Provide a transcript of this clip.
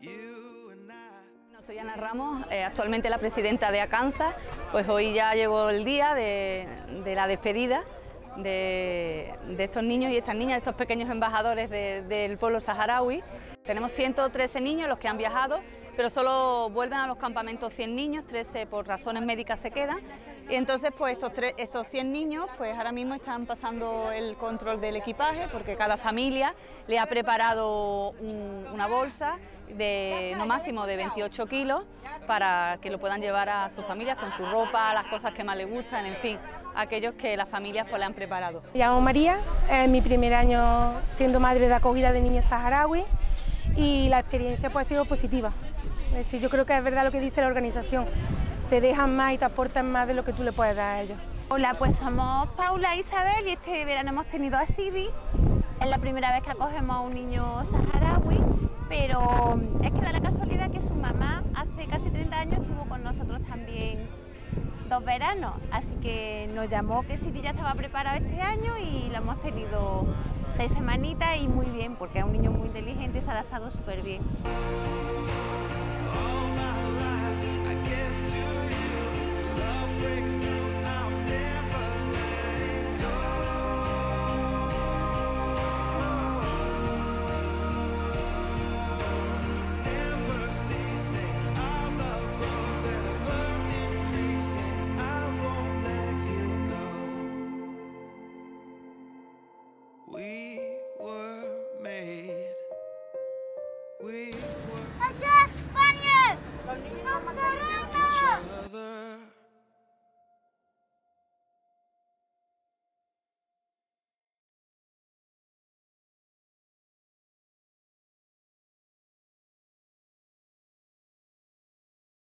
Soy Ana Ramos, actualmente la presidenta de ACANSA. Pues hoy ya llegó el día de la despedida de estos niños y estas niñas, de estos pequeños embajadores del pueblo saharaui. Tenemos 113 niños los que han viajado, pero solo vuelven a los campamentos 100 niños, 13 por razones médicas se quedan. Y entonces pues estos 100 niños pues ahora mismo están pasando el control del equipaje, porque cada familia le ha preparado una bolsa de no máximo de 28 kilos para que lo puedan llevar a sus familias con su ropa, las cosas que más les gustan, en fin, aquellos que las familias pues le han preparado. Me llamo María, es mi primer año siendo madre de acogida de niños saharauis y la experiencia pues ha sido positiva. Es decir, yo creo que es verdad lo que dice la organización, te dejan más y te aportan más de lo que tú le puedes dar a ellos. Hola, pues somos Paula e Isabel y este verano hemos tenido a Sidi. Es la primera vez que acogemos a un niño saharaui, pero es que da la casualidad que su mamá hace casi 30 años estuvo con nosotros también 2 veranos, así que nos llamó que Sidi ya estaba preparado este año y lo hemos tenido 6 semanitas y muy bien, porque es un niño muy inteligente y se ha adaptado súper bien. We were made.